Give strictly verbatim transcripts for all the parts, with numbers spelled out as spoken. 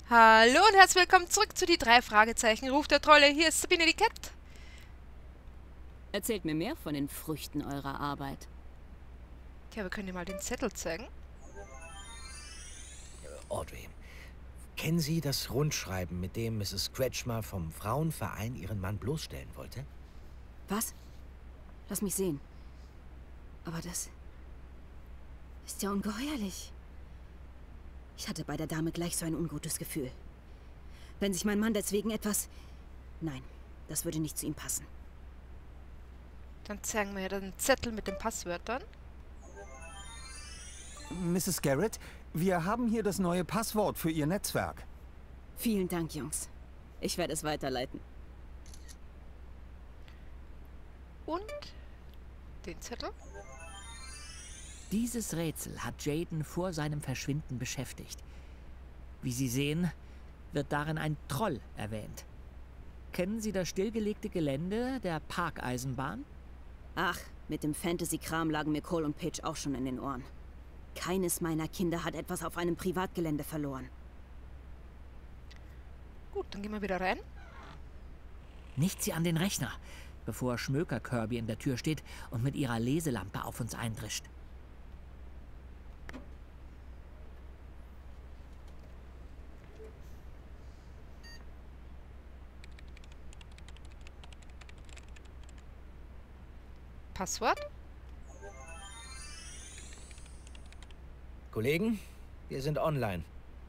Hallo und herzlich willkommen zurück zu die drei Fragezeichen. Ruf der Trolle, hier ist Sabine die Cat. Erzählt mir mehr von den Früchten eurer Arbeit. Ja, wir können dir mal den Zettel zeigen. Audrey, kennen Sie das Rundschreiben, mit dem Misses Kretschmer vom Frauenverein ihren Mann bloßstellen wollte? Was? Lass mich sehen. Aber das ist ja ungeheuerlich. Ich hatte bei der Dame gleich so ein ungutes Gefühl. Wenn sich mein Mann deswegen etwas... Nein, das würde nicht zu ihm passen. Dann zeigen wir ja den Zettel mit den Passwörtern. Misses Garrett, wir haben hier das neue Passwort für Ihr Netzwerk. Vielen Dank, Jungs. Ich werde es weiterleiten. Und den Zettel. Dieses Rätsel hat Jayden vor seinem Verschwinden beschäftigt. Wie Sie sehen, wird darin ein Troll erwähnt. Kennen Sie das stillgelegte Gelände der Parkeisenbahn? Ach, mit dem Fantasy-Kram lagen mir Cole und Paige auch schon in den Ohren. Keines meiner Kinder hat etwas auf einem Privatgelände verloren. Gut, dann gehen wir wieder rein. Nicht Sie an den Rechner, bevor Schmöker Kirby in der Tür steht und mit ihrer Leselampe auf uns eindrischt. Passwort. Kollegen, wir sind online.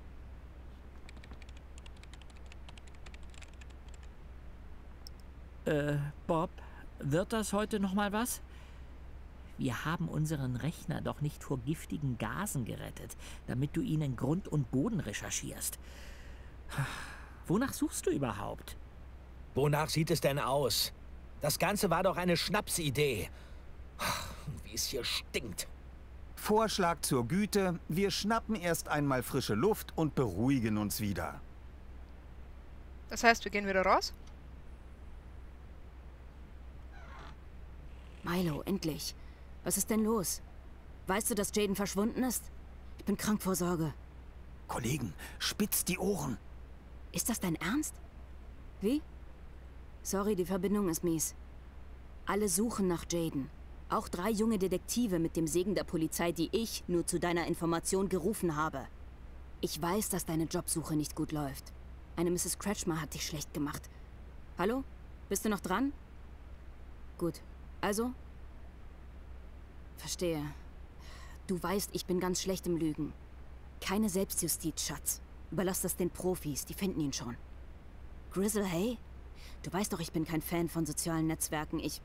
Äh, Bob, wird das heute noch mal was? Wir haben unseren Rechner doch nicht vor giftigen Gasen gerettet, damit du ihn in Grund und Boden recherchierst. Wonach suchst du überhaupt? Wonach sieht es denn aus? Das Ganze war doch eine Schnapsidee. Wie es hier stinkt. Vorschlag zur Güte, wir schnappen erst einmal frische Luft und beruhigen uns wieder. Das heißt, wir gehen wieder raus. Milo, endlich. Was ist denn los? Weißt du, dass Jayden verschwunden ist? Ich bin krank vor Sorge. Kollegen, spitzt die Ohren. Ist das dein Ernst? Wie? Sorry, die Verbindung ist mies. Alle suchen nach Jayden. Auch drei junge Detektive mit dem Segen der Polizei, die ich, nur zu deiner Information, gerufen habe. Ich weiß, dass deine Jobsuche nicht gut läuft. Eine Misses Kretschmer hat dich schlecht gemacht. Hallo? Bist du noch dran? Gut. Also? Verstehe. Du weißt, ich bin ganz schlecht im Lügen. Keine Selbstjustiz, Schatz. Überlass das den Profis, die finden ihn schon. Grizzle, hey? Du weißt doch, ich bin kein Fan von sozialen Netzwerken. Ich...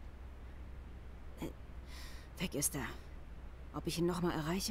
Äh, weg ist er. Ob ich ihn nochmal erreiche?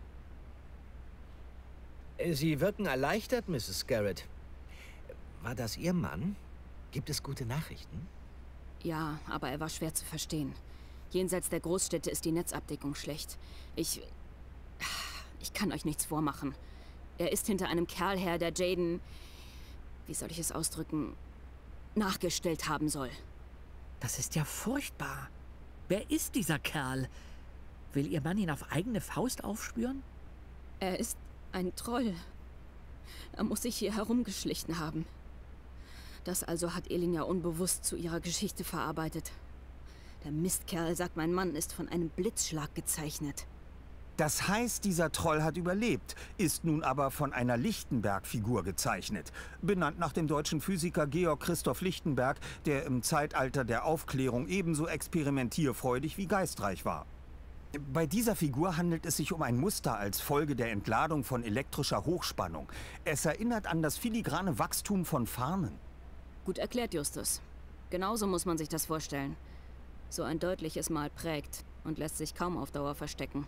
Sie wirken erleichtert, Misses Garrett. War das Ihr Mann? Gibt es gute Nachrichten? Ja, aber er war schwer zu verstehen. Jenseits der Großstädte ist die Netzabdeckung schlecht. Ich... Ich kann euch nichts vormachen. Er ist hinter einem Kerl her, der Jayden... Wie soll ich es ausdrücken? Nachgestellt haben soll. Das ist ja furchtbar. Wer ist dieser Kerl? Will Ihr Mann ihn auf eigene Faust aufspüren? Er ist ein Troll. Er muss sich hier herumgeschlichen haben. Das also hat Elin ja unbewusst zu ihrer Geschichte verarbeitet. Der Mistkerl sagt, mein Mann ist von einem Blitzschlag gezeichnet. Das heißt, dieser Troll hat überlebt, ist nun aber von einer Lichtenberg-Figur gezeichnet. Benannt nach dem deutschen Physiker Georg Christoph Lichtenberg, der im Zeitalter der Aufklärung ebenso experimentierfreudig wie geistreich war. Bei dieser Figur handelt es sich um ein Muster als Folge der Entladung von elektrischer Hochspannung. Es erinnert an das filigrane Wachstum von Farnen. Gut erklärt, Justus. Genauso muss man sich das vorstellen. So ein deutliches Mal prägt und lässt sich kaum auf Dauer verstecken.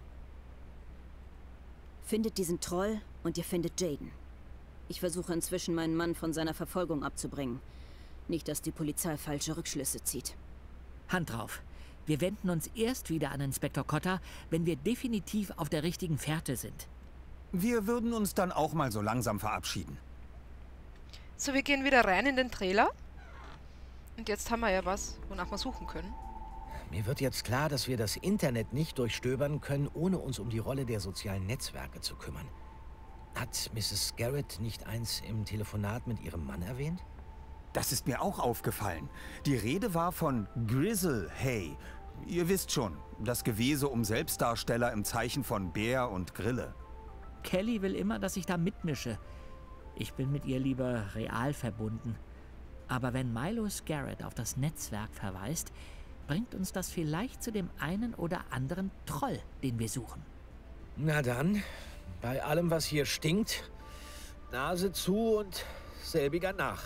Findet diesen Troll und ihr findet Jayden. Ich versuche inzwischen, meinen Mann von seiner Verfolgung abzubringen. Nicht, dass die Polizei falsche Rückschlüsse zieht. Hand drauf. Wir wenden uns erst wieder an Inspektor Cotter, wenn wir definitiv auf der richtigen Fährte sind. Wir würden uns dann auch mal so langsam verabschieden. So, wir gehen wieder rein in den Trailer. Und jetzt haben wir ja was, wonach wir suchen können. Mir wird jetzt klar, dass wir das Internet nicht durchstöbern können, ohne uns um die Rolle der sozialen Netzwerke zu kümmern. Hat Misses Garrett nicht eins im Telefonat mit ihrem Mann erwähnt? Das ist mir auch aufgefallen. Die Rede war von Grizzle Hay. Ihr wisst schon, das Gewese um Selbstdarsteller im Zeichen von Bär und Grille. Kelly will immer, dass ich da mitmische. Ich bin mit ihr lieber real verbunden. Aber wenn Milos Garrett auf das Netzwerk verweist, bringt uns das vielleicht zu dem einen oder anderen Troll, den wir suchen. Na dann, bei allem, was hier stinkt, Nase zu und selbiger nach.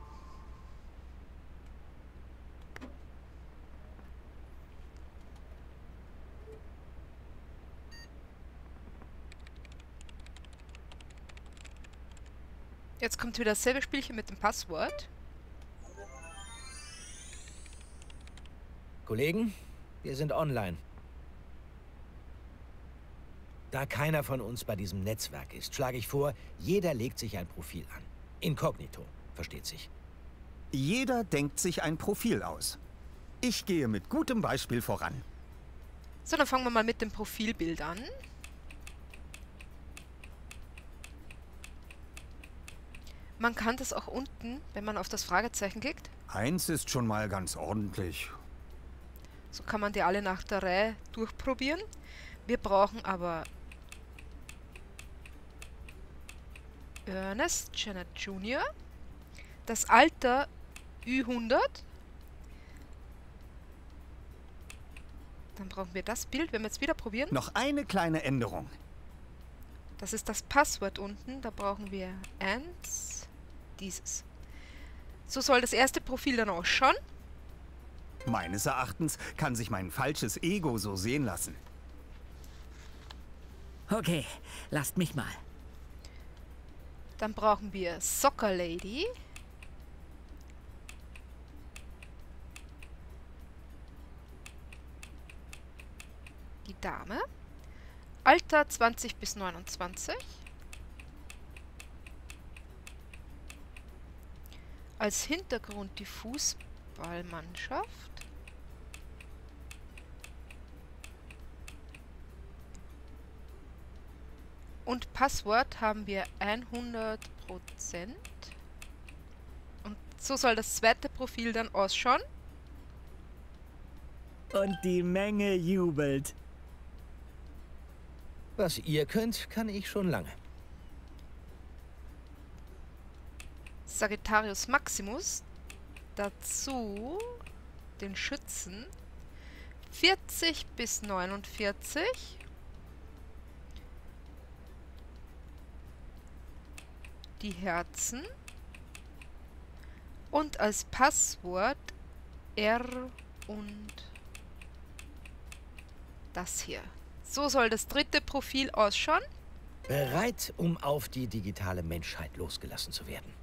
Jetzt kommt wieder dasselbe Spielchen mit dem Passwort. Kollegen, wir sind online. Da keiner von uns bei diesem Netzwerk ist, schlage ich vor, jeder legt sich ein Profil an. Inkognito, versteht sich. Jeder denkt sich ein Profil aus. Ich gehe mit gutem Beispiel voran. So, dann fangen wir mal mit dem Profilbild an. Man kann das auch unten, wenn man auf das Fragezeichen klickt. Eins ist schon mal ganz ordentlich. So kann man die alle nach der Reihe durchprobieren. Wir brauchen aber Ernest Janet Junior Das Alter Ü hundert. Dann brauchen wir das Bild, wenn wir jetzt wieder probieren. Noch eine kleine Änderung. Das ist das Passwort unten. Da brauchen wir eins, dieses. So soll das erste Profil dann ausschauen. Meines Erachtens kann sich mein falsches Ego so sehen lassen. Okay, lasst mich mal. Dann brauchen wir Soccer Lady. Die Dame. Alter zwanzig bis neunundzwanzig. Als Hintergrund die Fußballmannschaft. Und Passwort haben wir hundert Prozent. Und so soll das zweite Profil dann ausschauen. Und die Menge jubelt. Was ihr könnt, kann ich schon lange. Sagittarius Maximus. Dazu den Schützen. vierzig bis neunundvierzig. Die Herzen. Und als Passwort R und das hier. So soll das dritte Profil ausschauen. Bereit, um auf die digitale Menschheit losgelassen zu werden.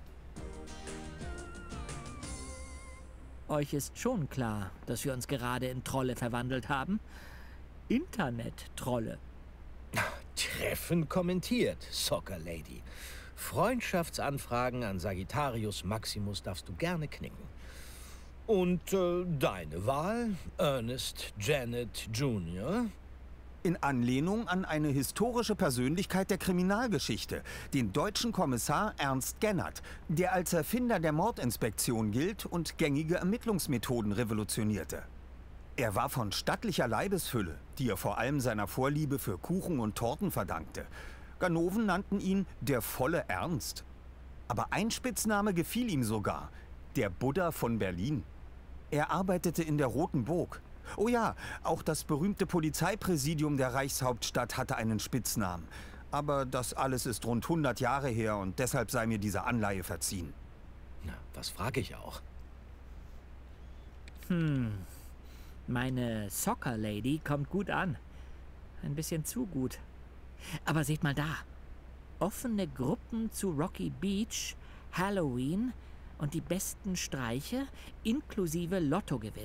Euch ist schon klar, dass wir uns gerade in Trolle verwandelt haben. Internet-Trolle. Treffend kommentiert, Soccer Lady. Freundschaftsanfragen an Sagittarius Maximus darfst du gerne knicken. Und äh, deine Wahl, Ernest Janet Junior? In Anlehnung an eine historische Persönlichkeit der Kriminalgeschichte, den deutschen Kommissar Ernst Gennert, der als Erfinder der Mordinspektion gilt und gängige Ermittlungsmethoden revolutionierte. Er war von stattlicher Leibesfülle, die er vor allem seiner Vorliebe für Kuchen und Torten verdankte. Ganoven nannten ihn der volle Ernst. Aber ein Spitzname gefiel ihm sogar, der Buddha von Berlin. Er arbeitete in der Roten Burg. Oh ja, auch das berühmte Polizeipräsidium der Reichshauptstadt hatte einen Spitznamen. Aber das alles ist rund hundert Jahre her und deshalb sei mir diese Anleihe verziehen. Na, was frage ich auch? Hm, meine Soccer Lady kommt gut an. Ein bisschen zu gut. Aber seht mal da. Offene Gruppen zu Rocky Beach, Halloween und die besten Streiche inklusive Lottogewinn.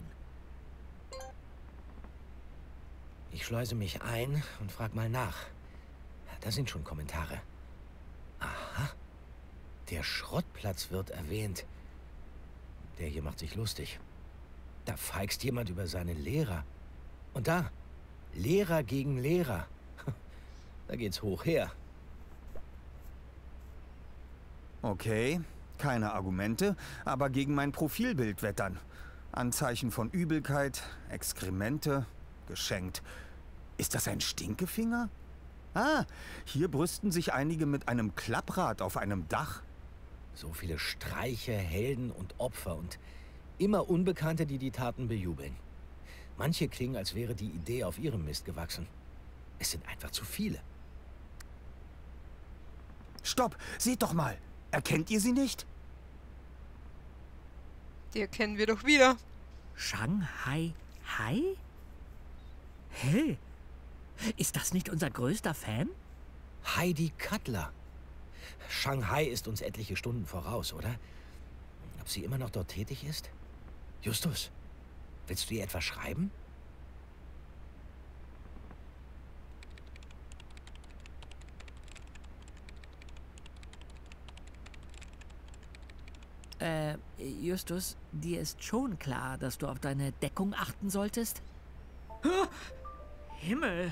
Ich schleuse mich ein und frag mal nach. Da sind schon Kommentare. Aha. Der Schrottplatz wird erwähnt. Der hier macht sich lustig. Da feigst jemand über seinen Lehrer. Und da, Lehrer gegen Lehrer. Da geht's hoch her. Okay, keine Argumente, aber gegen mein Profilbild wettern. Anzeichen von Übelkeit, Exkremente, geschenkt. Ist das ein Stinkefinger? Ah, hier brüsten sich einige mit einem Klapprad auf einem Dach. So viele Streiche, Helden und Opfer und immer Unbekannte, die die Taten bejubeln. Manche klingen, als wäre die Idee auf ihrem Mist gewachsen. Es sind einfach zu viele. Stopp, seht doch mal. Erkennt ihr sie nicht? Die erkennen wir doch wieder. Shanghai Hai? Hey, ist das nicht unser größter Fan? Heidi Cutler. Shanghai ist uns etliche Stunden voraus, oder? Ob sie immer noch dort tätig ist? Justus, willst du ihr etwas schreiben? Äh, Justus, dir ist schon klar, dass du auf deine Deckung achten solltest? Huh! Himmel!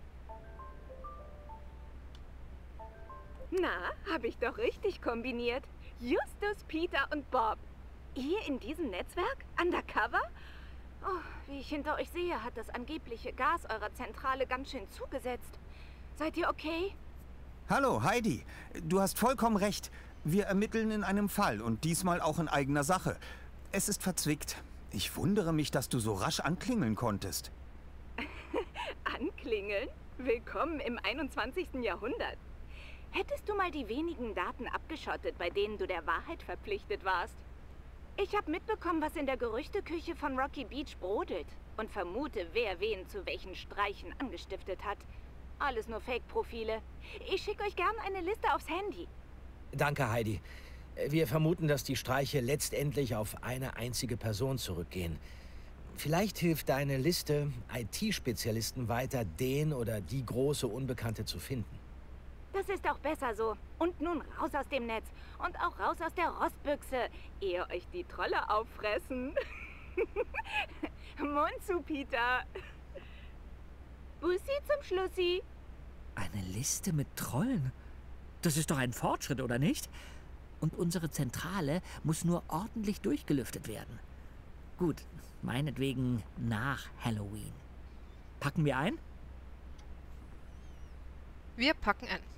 Na, habe ich doch richtig kombiniert. Justus, Peter und Bob. Ihr in diesem Netzwerk? Undercover? Oh, wie ich hinter euch sehe, hat das angebliche Gas eurer Zentrale ganz schön zugesetzt. Seid ihr okay? Hallo, Heidi. Du hast vollkommen recht. Wir ermitteln in einem Fall und diesmal auch in eigener Sache. Es ist verzwickt. Ich wundere mich, dass du so rasch anklingeln konntest. Anklingeln? Willkommen im einundzwanzigsten Jahrhundert. Hättest du mal die wenigen Daten abgeschottet, bei denen du der Wahrheit verpflichtet warst? Ich habe mitbekommen, was in der Gerüchteküche von Rocky Beach brodelt und vermute, wer wen zu welchen Streichen angestiftet hat. Alles nur Fake-Profile. Ich schicke euch gern eine Liste aufs Handy. Danke, Heidi. Wir vermuten, dass die Streiche letztendlich auf eine einzige Person zurückgehen. Vielleicht hilft deine Liste I T-Spezialisten weiter, den oder die große Unbekannte zu finden. Das ist auch besser so. Und nun raus aus dem Netz und auch raus aus der Rostbüchse, ehe euch die Trolle auffressen. Mund zu, Peter. Bussi zum Schlussi. Eine Liste mit Trollen? Das ist doch ein Fortschritt, oder nicht? Und unsere Zentrale muss nur ordentlich durchgelüftet werden. Gut, meinetwegen nach Halloween. Packen wir ein? Wir packen ein.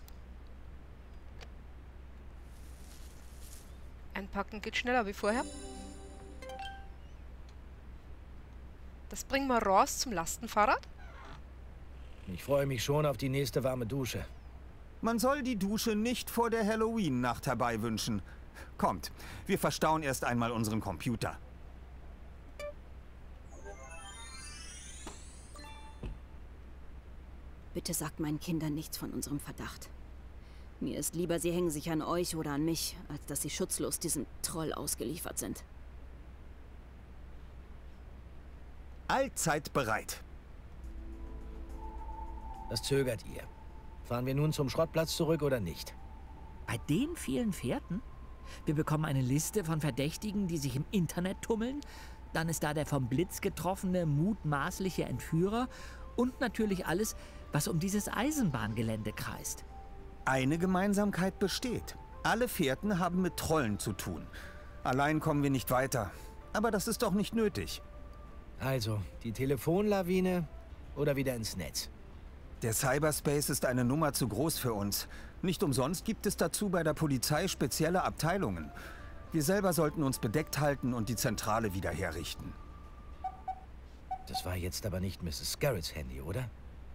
Einpacken geht schneller wie vorher. Das bringen wir raus zum Lastenfahrrad. Ich freue mich schon auf die nächste warme Dusche. Man soll die Dusche nicht vor der Halloween-Nacht herbeiwünschen. Kommt, wir verstauen erst einmal unseren Computer. Bitte sagt meinen Kindern nichts von unserem Verdacht. Mir ist lieber, sie hängen sich an euch oder an mich, als dass sie schutzlos diesem Troll ausgeliefert sind. Allzeit bereit. Was zögert ihr? Fahren wir nun zum Schrottplatz zurück oder nicht? Bei den vielen Fährten? Wir bekommen eine Liste von Verdächtigen, die sich im Internet tummeln. Dann ist da der vom Blitz getroffene, mutmaßliche Entführer. Und natürlich alles, was um dieses Eisenbahngelände kreist. Eine Gemeinsamkeit besteht. Alle Fährten haben mit Trollen zu tun. Allein kommen wir nicht weiter. Aber das ist doch nicht nötig. Also, die Telefonlawine oder wieder ins Netz? Der Cyberspace ist eine Nummer zu groß für uns. Nicht umsonst gibt es dazu bei der Polizei spezielle Abteilungen. Wir selber sollten uns bedeckt halten und die Zentrale wieder herrichten. Das war jetzt aber nicht Misses Scarretts Handy, oder?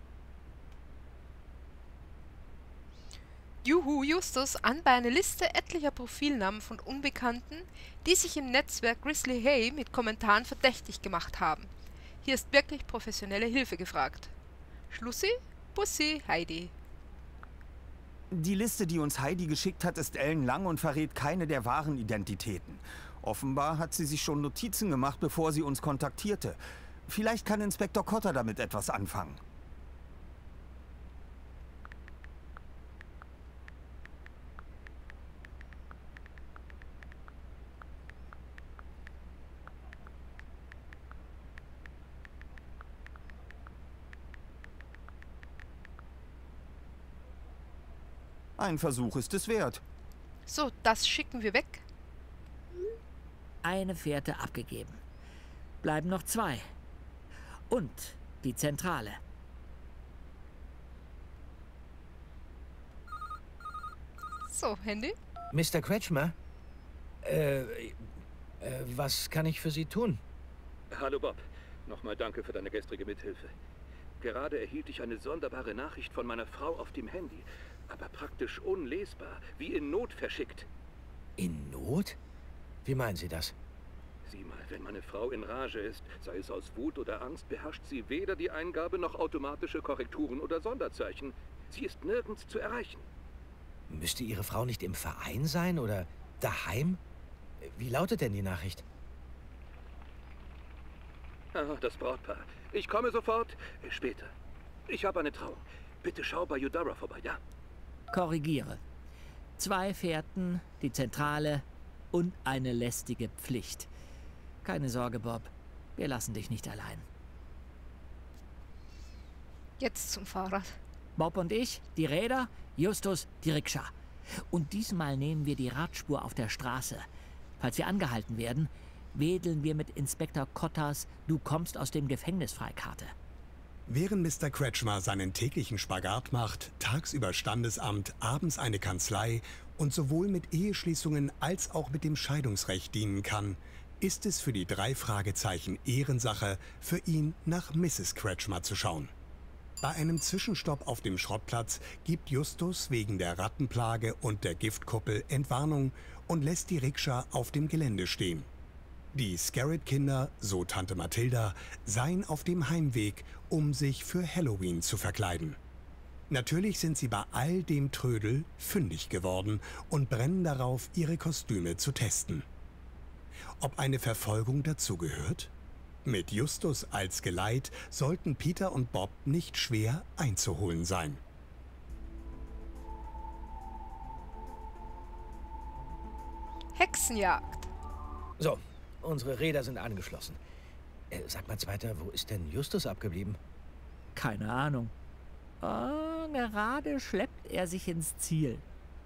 Juhu, Justus, anbei eine Liste etlicher Profilnamen von Unbekannten, die sich im Netzwerk Grizzly Hay mit Kommentaren verdächtig gemacht haben. Hier ist wirklich professionelle Hilfe gefragt. Schlussi, Bussi, Heidi. Die Liste, die uns Heidi geschickt hat, ist ellenlang und verrät keine der wahren Identitäten. Offenbar hat sie sich schon Notizen gemacht, bevor sie uns kontaktierte. Vielleicht kann Inspektor Cotter damit etwas anfangen. Ein Versuch ist es wert. So, das schicken wir weg. Eine Fährte abgegeben. Bleiben noch zwei. Und die Zentrale. So, Handy. Mister Kretschmer? Äh, äh, was kann ich für Sie tun? Hallo Bob. Nochmal danke für deine gestrige Mithilfe. Gerade erhielt ich eine sonderbare Nachricht von meiner Frau auf dem Handy. Aber praktisch unlesbar, wie in Not verschickt. In Not? Wie meinen Sie das? Sieh mal, wenn meine Frau in Rage ist, sei es aus Wut oder Angst, beherrscht sie weder die Eingabe noch automatische Korrekturen oder Sonderzeichen. Sie ist nirgends zu erreichen. Müsste Ihre Frau nicht im Verein sein oder daheim? Wie lautet denn die Nachricht? Ah, das Brautpaar. Ich komme sofort. Später. Ich habe eine Trauung. Bitte schau bei Eudora vorbei, ja? Korrigiere. Zwei Fährten, die Zentrale und eine lästige Pflicht. Keine Sorge, Bob. Wir lassen dich nicht allein. Jetzt zum Fahrrad. Bob und ich, die Räder, Justus, die Rikscha. Und diesmal nehmen wir die Radspur auf der Straße. Falls wir angehalten werden, wedeln wir mit Inspektor Kottas "Du kommst aus dem Gefängnis" Freikarte. Während Mister Kretschmer seinen täglichen Spagat macht, tagsüber Standesamt, abends eine Kanzlei und sowohl mit Eheschließungen als auch mit dem Scheidungsrecht dienen kann, ist es für die drei Fragezeichen Ehrensache, für ihn nach Misses Kretschmer zu schauen. Bei einem Zwischenstopp auf dem Schrottplatz gibt Justus wegen der Rattenplage und der Giftkuppel Entwarnung und lässt die Rikscha auf dem Gelände stehen. Die Scarrett-Kinder, so Tante Mathilda, seien auf dem Heimweg, um sich für Halloween zu verkleiden. Natürlich sind sie bei all dem Trödel fündig geworden und brennen darauf, ihre Kostüme zu testen. Ob eine Verfolgung dazugehört? Mit Justus als Geleit sollten Peter und Bob nicht schwer einzuholen sein. Hexenjagd. So, unsere Räder sind angeschlossen. Äh, sag mal, Zweiter, wo ist denn Justus abgeblieben? Keine Ahnung. Oh, gerade schleppt er sich ins Ziel.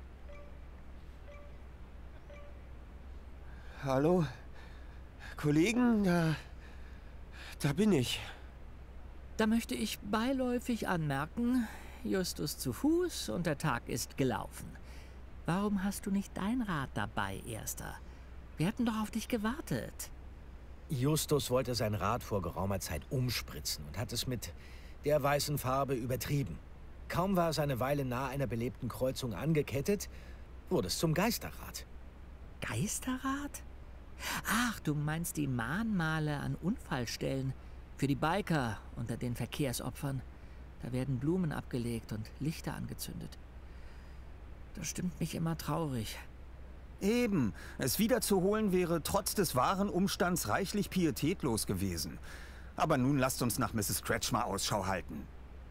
Hallo? Kollegen, da... da bin ich. Da möchte ich beiläufig anmerken, Justus zu Fuß und der Tag ist gelaufen. Warum hast du nicht dein Rad dabei, Erster? Wir hätten doch auf dich gewartet. Justus wollte sein Rad vor geraumer Zeit umspritzen und hat es mit der weißen Farbe übertrieben. Kaum war es eine Weile nahe einer belebten Kreuzung angekettet, wurde es zum Geisterrad. Geisterrad? Ach, du meinst die Mahnmale an Unfallstellen für die Biker unter den Verkehrsopfern. Da werden Blumen abgelegt und Lichter angezündet. Das stimmt mich immer traurig. Eben. Es wiederzuholen wäre trotz des wahren Umstands reichlich pietätlos gewesen. Aber nun lasst uns nach Misses Kretschmer Ausschau halten.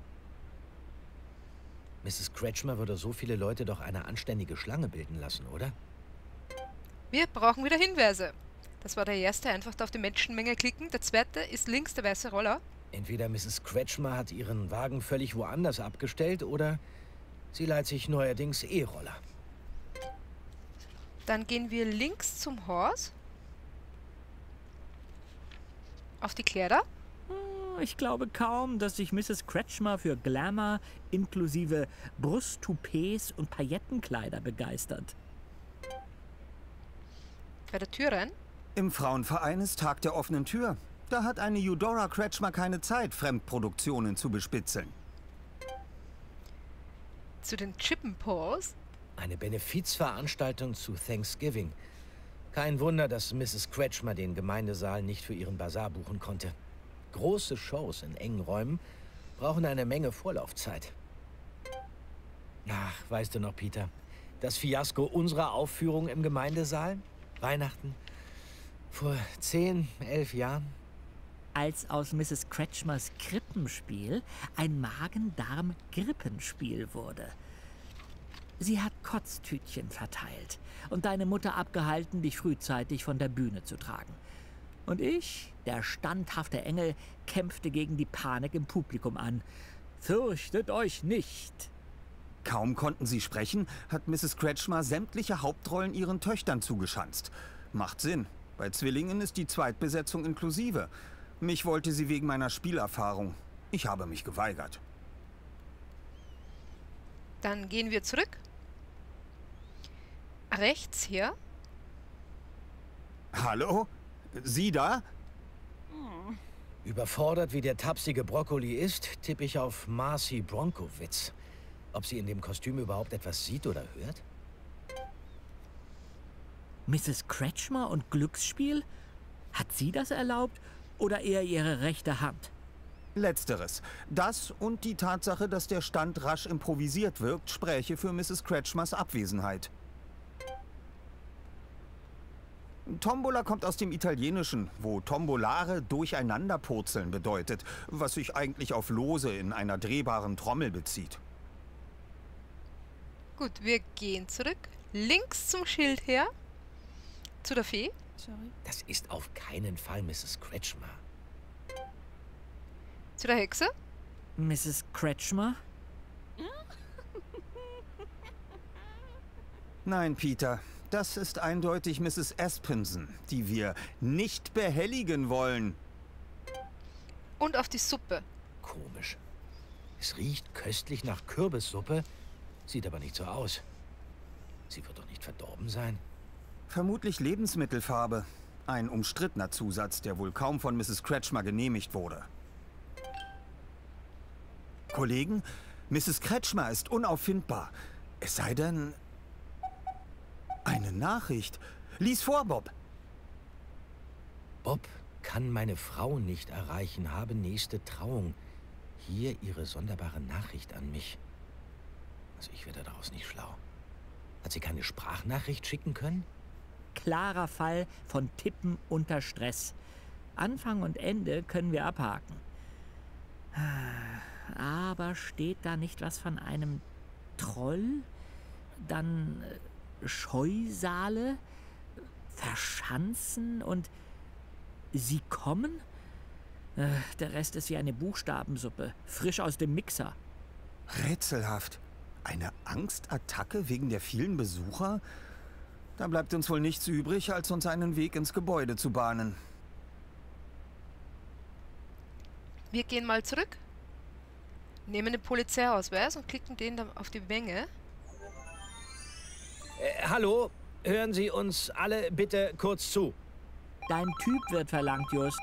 Misses Kretschmer würde so viele Leute doch eine anständige Schlange bilden lassen, oder? Wir brauchen wieder Hinweise. Das war der erste, einfach auf die Menschenmenge klicken. Der zweite ist links der weiße Roller. Entweder Misses Kretschmer hat ihren Wagen völlig woanders abgestellt oder sie leiht sich neuerdings E-Roller. Dann gehen wir links zum Haus. Auf die Kleider. Ich glaube kaum, dass sich Misses Kretschmer für Glamour inklusive Brusttoupets und Paillettenkleider begeistert. Bei der Tür rein. Im Frauenverein ist Tag der offenen Tür. Da hat eine Eudora Kretschmer keine Zeit, Fremdproduktionen zu bespitzeln. Zu den Chippenpaws. Eine Benefizveranstaltung zu Thanksgiving. Kein Wunder, dass Misses Kretschmer den Gemeindesaal nicht für ihren Basar buchen konnte. Große Shows in engen Räumen brauchen eine Menge Vorlaufzeit. Ach, weißt du noch, Peter, das Fiasko unserer Aufführung im Gemeindesaal? Weihnachten? Vor zehn, elf Jahren? Als aus Misses Kretschmers Krippenspiel ein Magen-Darm-Grippenspiel wurde. Sie hat Kotztütchen verteilt und deine Mutter abgehalten, dich frühzeitig von der Bühne zu tragen. Und ich, der standhafte Engel, kämpfte gegen die Panik im Publikum an. Fürchtet euch nicht! Kaum konnten sie sprechen, hat Misses Kretschmer sämtliche Hauptrollen ihren Töchtern zugeschanzt. Macht Sinn. Bei Zwillingen ist die Zweitbesetzung inklusive. Mich wollte sie wegen meiner Spielerfahrung. Ich habe mich geweigert. Dann gehen wir zurück. Rechts hier. Hallo? Sie da? Überfordert wie der tapsige Brokkoli ist, tippe ich auf Marcy Bronkowitz. Ob sie in dem Kostüm überhaupt etwas sieht oder hört? Misses Kretschmer und Glücksspiel? Hat sie das erlaubt oder eher ihre rechte Hand? Letzteres. Das und die Tatsache, dass der Stand rasch improvisiert wirkt, spräche für Misses Kretschmers Abwesenheit. Tombola kommt aus dem Italienischen, wo tombolare durcheinanderpurzeln bedeutet, was sich eigentlich auf Lose in einer drehbaren Trommel bezieht. Gut, wir gehen zurück. Links zum Schild her. Zu der Fee. Sorry. Das ist auf keinen Fall Misses Kretschmer. Zu der Hexe. Misses Kretschmer? Nein, Peter. Das ist eindeutig Misses Aspenson, die wir nicht behelligen wollen. Und auf die Suppe. Komisch. Es riecht köstlich nach Kürbissuppe, sieht aber nicht so aus. Sie wird doch nicht verdorben sein. Vermutlich Lebensmittelfarbe. Ein umstrittener Zusatz, der wohl kaum von Misses Kretschmer genehmigt wurde. Kollegen, Misses Kretschmer ist unauffindbar. Es sei denn... Eine Nachricht. Lies vor, Bob. Bob kann meine Frau nicht erreichen, habe nächste Trauung. Hier ihre sonderbare Nachricht an mich. Also ich werde daraus nicht schlau. Hat sie keine Sprachnachricht schicken können? Klarer Fall von Tippen unter Stress. Anfang und Ende können wir abhaken. Aber steht da nicht was von einem Troll? Dann äh, Scheusale, Verschanzen und Sie kommen? Äh, der Rest ist wie eine Buchstabensuppe, frisch aus dem Mixer. Rätselhaft. Eine Angstattacke wegen der vielen Besucher? Da bleibt uns wohl nichts übrig, als uns einen Weg ins Gebäude zu bahnen. Wir gehen mal zurück, nehmen den Polizeiausweis und klicken den dann auf die Menge. Äh, hallo, hören Sie uns alle bitte kurz zu. Dein Typ wird verlangt, Just.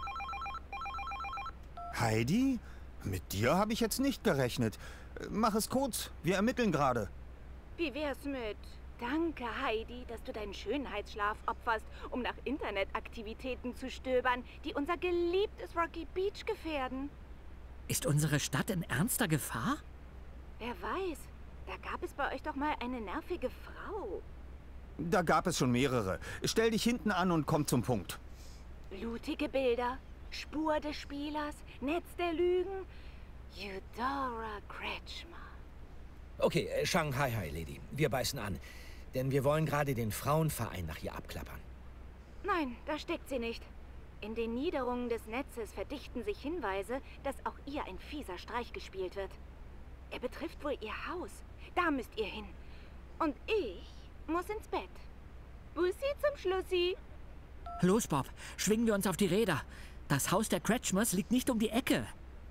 Heidi? Mit dir habe ich jetzt nicht gerechnet. Mach es kurz, wir ermitteln gerade. Wie wär's mit... Danke, Heidi, dass du deinen Schönheitsschlaf opferst, um nach Internetaktivitäten zu stöbern, die unser geliebtes Rocky Beach gefährden. Ist unsere Stadt in ernster Gefahr? Wer weiß, da gab es bei euch doch mal eine nervige Frau. Da gab es schon mehrere. Stell dich hinten an und komm zum Punkt. Blutige Bilder, Spur des Spielers, Netz der Lügen. Eudora Kretschmer. Okay, äh, Shanghai, hi, Lady. Wir beißen an. Denn wir wollen gerade den Frauenverein nach ihr abklappern. Nein, da steckt sie nicht. In den Niederungen des Netzes verdichten sich Hinweise, dass auch ihr ein fieser Streich gespielt wird. Er betrifft wohl ihr Haus. Da müsst ihr hin. Und ich muss ins Bett. Bussi zum Schlussi. Los, Bob, schwingen wir uns auf die Räder. Das Haus der Kretschmers liegt nicht um die Ecke.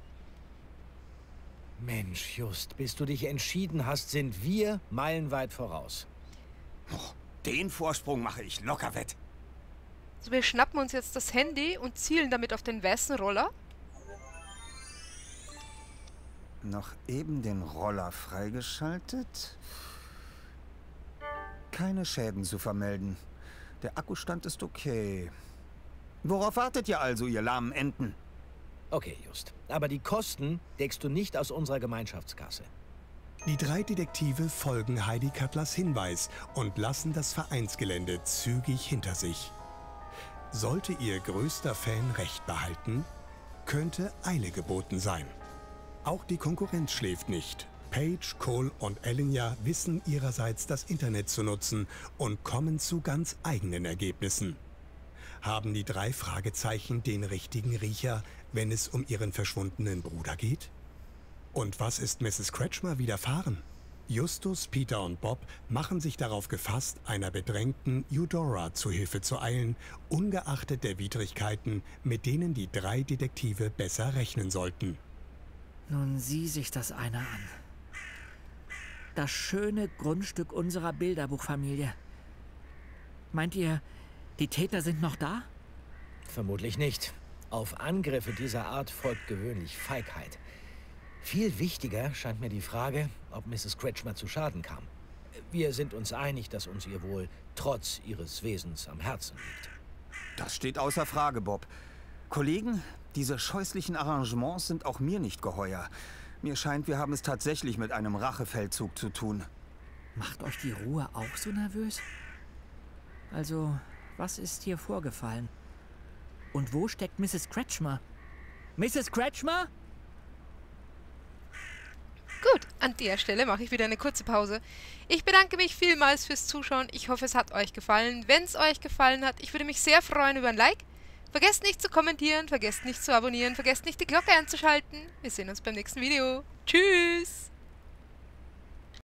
Mensch, Just, bis du dich entschieden hast, sind wir meilenweit voraus. Oh, den Vorsprung mache ich locker wett. So, wir schnappen uns jetzt das Handy und zielen damit auf den weißen Roller. Noch eben den Roller freigeschaltet. Keine Schäden zu vermelden. Der Akkustand ist okay. Worauf wartet ihr also, ihr lahmen Enten? Okay, Just. Aber die Kosten deckst du nicht aus unserer Gemeinschaftskasse. Die drei Detektive folgen Heidi Kattlers Hinweis und lassen das Vereinsgelände zügig hinter sich. Sollte ihr größter Fan recht behalten, könnte Eile geboten sein. Auch die Konkurrenz schläft nicht. Paige, Cole und Elijah wissen ihrerseits das Internet zu nutzen und kommen zu ganz eigenen Ergebnissen. Haben die drei Fragezeichen den richtigen Riecher, wenn es um ihren verschwundenen Bruder geht? Und was ist Misses Kretschmer widerfahren? Justus, Peter und Bob machen sich darauf gefasst, einer bedrängten Eudora zu Hilfe zu eilen, ungeachtet der Widrigkeiten, mit denen die drei Detektive besser rechnen sollten. Nun sieh sich das eine an. Das schöne Grundstück unserer Bilderbuchfamilie. Meint ihr, die Täter sind noch da? Vermutlich nicht. Auf Angriffe dieser Art folgt gewöhnlich Feigheit. Viel wichtiger scheint mir die Frage, ob Misses Kretschmer zu Schaden kam. Wir sind uns einig, dass uns ihr Wohl trotz ihres Wesens am Herzen liegt. Das steht außer Frage, Bob. Kollegen, diese scheußlichen Arrangements sind auch mir nicht geheuer. Mir scheint, wir haben es tatsächlich mit einem Rachefeldzug zu tun. Macht euch die Ruhe auch so nervös? Also, was ist hier vorgefallen? Und wo steckt Misses Kretschmer? Misses Kretschmer? Gut, an der Stelle mache ich wieder eine kurze Pause. Ich bedanke mich vielmals fürs Zuschauen. Ich hoffe, es hat euch gefallen. Wenn es euch gefallen hat, ich würde mich sehr freuen über ein Like. Vergesst nicht zu kommentieren, vergesst nicht zu abonnieren, vergesst nicht die Glocke einzuschalten. Wir sehen uns beim nächsten Video. Tschüss!